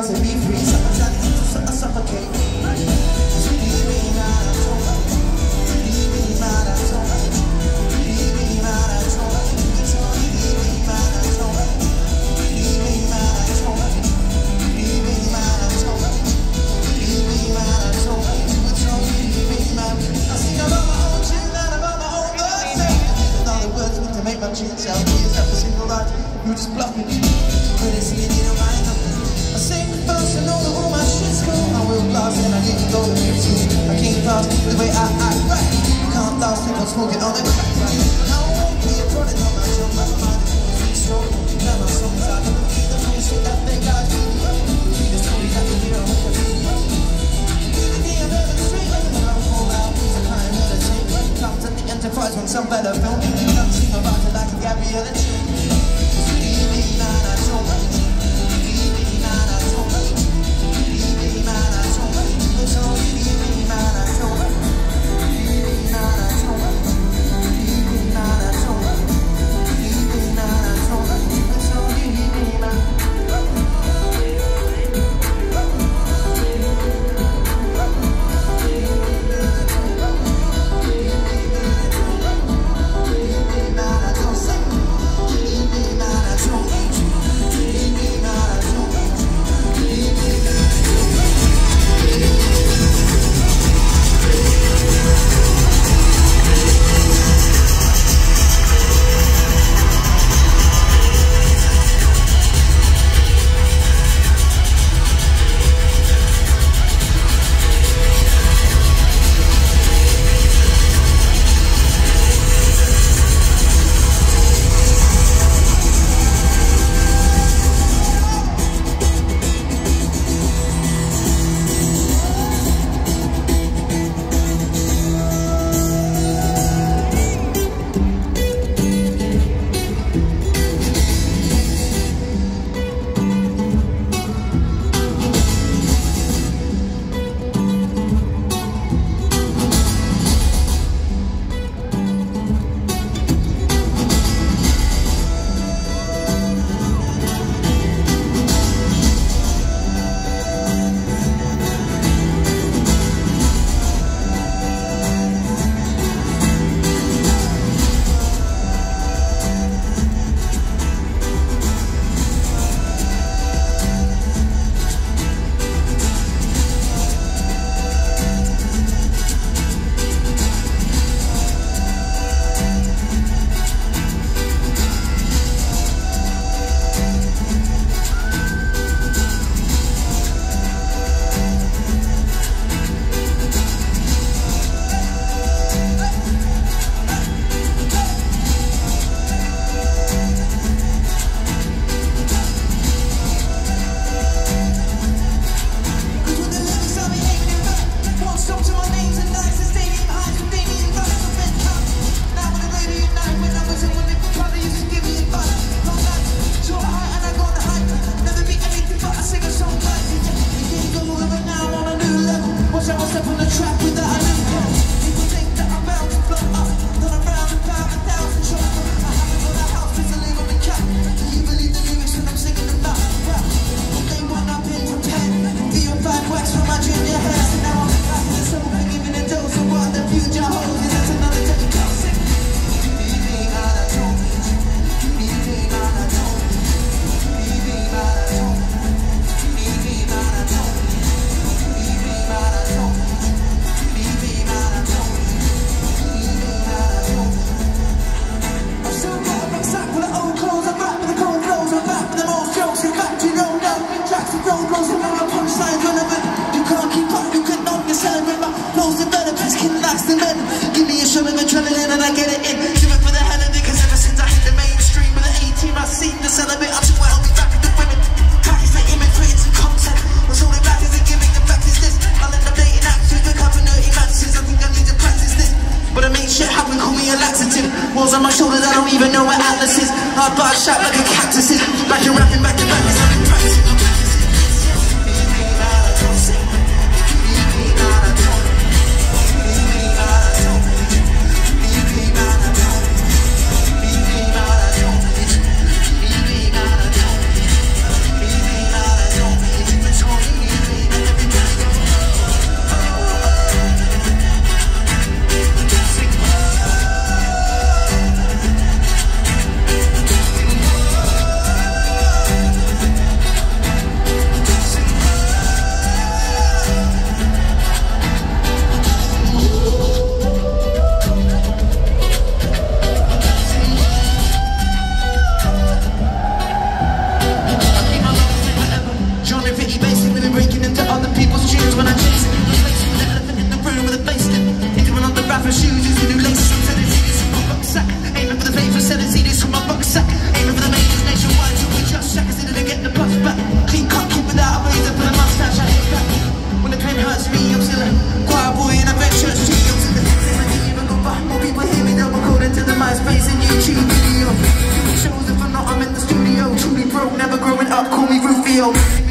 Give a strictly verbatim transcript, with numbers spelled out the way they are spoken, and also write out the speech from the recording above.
to be free. Sometimes I need to su suffocate. Make my chins out, years after single life, you just bluff me. Couldn't see it in your mind. I sing first, I know that all my shit's cool. I will blast and I didn't go to fifteen. I came fast, the way I act right. You can't last if I'm smoking on the crack, right? I won't be a product on my job, my mind is really strong. Now my songs, I don't believe the bullshit that they guys do. The stories that you hear, I hope I do. The day I'm ever straight, when I'm all out, I can't meditate. Comes at the enterprise when some better film. About it like a Gabrielle and Sheeran. Leave me, man, I don't want you. Leave me, man, I don't want you. Leave me, man, I don't want you. It's all leave me, man, I don't want you. Leave me, man, I don't want you. Leave me, man, I don't want you. Leave me, man, I don't want you. It's all leave me, man. Walls on my shoulders, I don't even know where Atlas is. I bar shot like a cactus is. Back and rapping, back to back, cause I've been practicing. real.